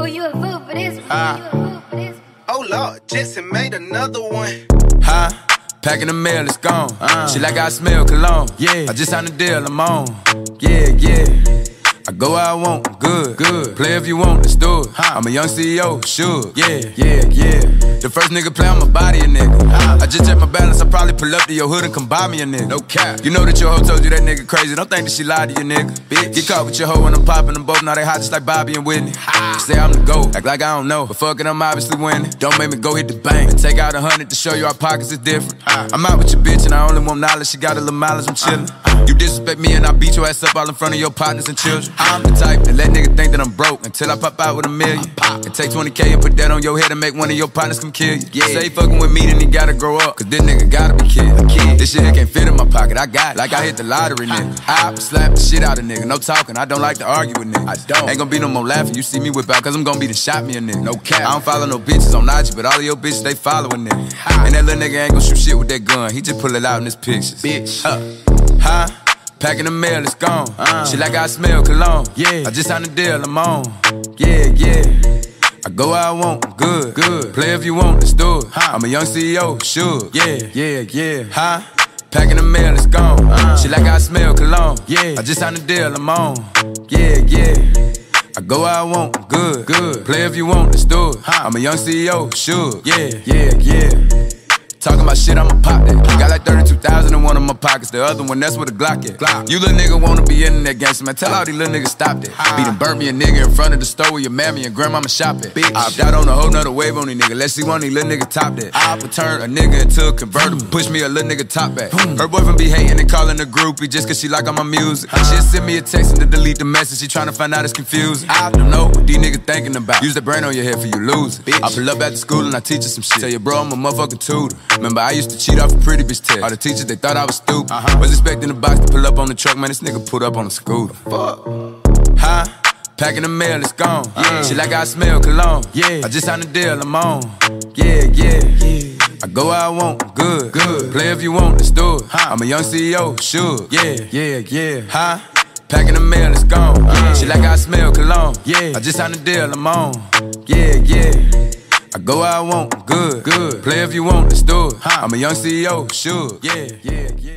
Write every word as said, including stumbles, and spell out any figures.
you a fool for this one. Uh, You a fool for this one. Oh Lord, Jesse made another one. Huh? Packing the mail, it's gone. Uh, she like I smell cologne. Yeah. I just signed a deal, I'm on. Yeah, yeah. I go where I want, good, good. Play if you want, let's do it. Huh. I'm a young C E O, Suge. Yeah, yeah, yeah. The first nigga play on my body, a nigga. Huh. I just check my balance, I probably pull up to your hood and come buy me a nigga. No cap. You know that your hoe told you that nigga crazy. Don't think that she lied to you, nigga. Bitch. Get caught with your hoe when I'm popping them both. Now they hot just like Bobby and Whitney. Ha. Say I'm the GOAT, act like I don't know. But fuck it, I'm obviously winning. Don't make me go hit the bank and take out a hundred to show you our pockets is different. Huh. I'm out with your bitch and I only want knowledge. She got a little mileage, I'm chillin'. Uh, uh. You disrespect me and I beat your ass up all in front of your partners and children. I'm the type that let nigga think that I'm broke until I pop out with a million. And take twenty K and put that on your head and make one of your partners come kill you. Yeah. Say he fucking with me, then he gotta grow up, cause this nigga gotta be killed. This shit here can't fit in my pocket, I got it, like I hit the lottery, nigga. I slap the shit out of nigga, no talking, I don't like to argue with nigga. I don't. Ain't gonna be no more laughing, you see me whip out, cause I'm gonna be the shot me a nigga. No cap. I don't follow no bitches on I G, but all of your bitches, they following nigga. And that little nigga ain't gonna shoot shit with that gun, he just pull it out in his pictures. Bitch. Uh. Huh? Packing the mail, it's gone. Uh, she like I smell cologne. Yeah. I just signed a deal, I'm on. Yeah, yeah. I go where I want, good, good. Play if you want, let's do it. Huh. I'm a young C E O, Suge. Yeah, yeah, yeah. Huh? Packing the mail, it's gone. Uh, she like I smell cologne. Yeah. I just signed a deal, I'm on. Yeah, yeah. I go where I want, good, good. Play if you want, let's do it. Huh. I'm a young C E O, Suge. Yeah, yeah, yeah. Talking about shit, I'ma pop that. Got like thirty-two thousand in one of my pockets. The other one, that's where the Glock at. Glock. You little nigga wanna be in that gangster, man. Tell all these little niggas stop that. Beat and burn me a nigga in front of the store where your mammy and grandmama shop at. Bitch. I opt out on a whole nother wave on these niggas. Let's see one of these little niggas top that. I would turn a nigga into a convertible. Push me a little nigga top back. Her boyfriend be hating and calling a groupie just cause she like all my music. She'll send me a text and to delete the message. She tryna find out it's confusing. I don't know what these niggas thinking about. Use the brain on your head for you lose it. I pull up at the school and I teach her some shit. Tell your bro I'm a motherfucking tutor. Remember I used to cheat off a pretty bitch test. All the teachers, they thought I was stupid. Uh-huh. Was expecting the box to pull up on the truck, man, this nigga pulled up on a scooter. Fuck. Huh? Packing the mail, it's gone. Yeah. She like I smell cologne. Yeah. I just signed a deal, I'm on. Yeah, yeah, yeah. I go where I want, good, good. Play if you want, let's do it. Huh. I'm a young C E O, Suge. Yeah, yeah, yeah. Huh? Packing the mail, it's gone. Uh, she like I smell cologne. Yeah. I just signed a deal, I'm on. Yeah, yeah. I go where I want, good, good. Play if you want, let's do it. Huh. I'm a young C E O, Suge. Yeah, yeah, yeah.